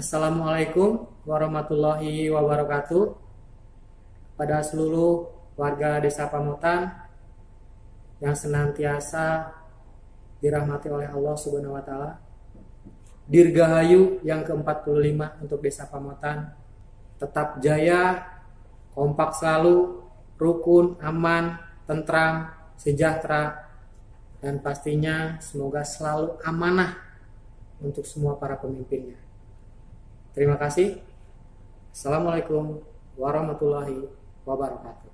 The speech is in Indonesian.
Assalamualaikum warahmatullahi wabarakatuh. Pada seluruh warga Desa Pamotan yang senantiasa dirahmati oleh Allah Subhanahu wa taala. Dirgahayu yang ke-45 untuk Desa Pamotan. Tetap jaya, kompak selalu, rukun, aman, tentram, sejahtera, dan pastinya semoga selalu amanah untuk semua para pemimpinnya. Terima kasih. Assalamualaikum warahmatullahi wabarakatuh.